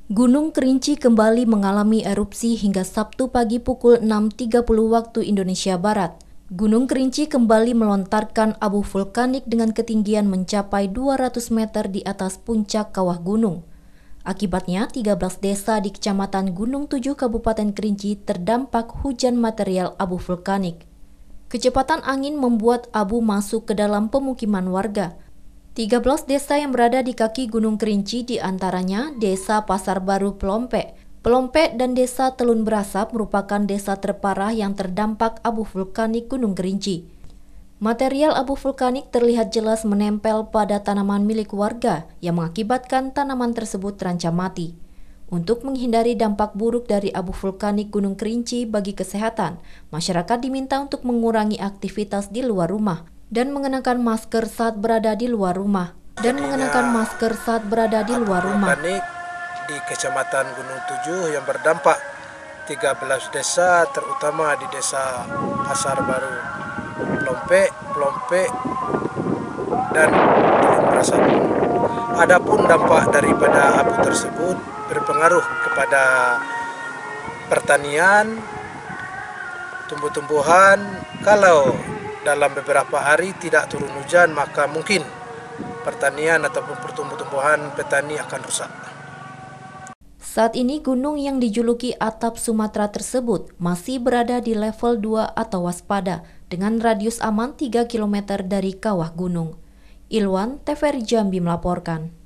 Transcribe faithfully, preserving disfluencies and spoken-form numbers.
Gunung Kerinci kembali mengalami erupsi hingga Sabtu pagi pukul enam tiga puluh waktu Indonesia Barat. Gunung Kerinci kembali melontarkan abu vulkanik dengan ketinggian mencapai dua ratus meter di atas puncak kawah gunung. Akibatnya, tiga belas desa di Kecamatan Gunung Tujuh Kabupaten Kerinci terdampak hujan material abu vulkanik. Kecepatan angin membuat abu masuk ke dalam pemukiman warga. tiga belas desa yang berada di kaki Gunung Kerinci diantaranya Desa Pasar Baru Pelompe. Pelompe dan Desa Telun Berasap merupakan desa terparah yang terdampak abu vulkanik Gunung Kerinci. Material abu vulkanik terlihat jelas menempel pada tanaman milik warga yang mengakibatkan tanaman tersebut terancam mati. Untuk menghindari dampak buruk dari abu vulkanik Gunung Kerinci bagi kesehatan, masyarakat diminta untuk mengurangi aktivitas di luar rumah dan mengenakan masker saat berada di luar rumah dan mengenakan masker saat berada di luar rumah. Di Kecamatan Gunung Tujuh yang berdampak tiga belas desa, terutama di Desa Pasar Baru Pelompe, Pelompe dan Telun Berasap. Adapun dampak daripada abu tersebut berpengaruh kepada pertanian, tumbuh-tumbuhan. Kalau dalam beberapa hari tidak turun hujan, maka mungkin pertanian ataupun pertumbuh-tumbuhan petani akan rusak. Saat ini gunung yang dijuluki atap Sumatera tersebut masih berada di level dua atau waspada dengan radius aman tiga kilometer dari kawah gunung. Ilwan, T V R I Jambi melaporkan.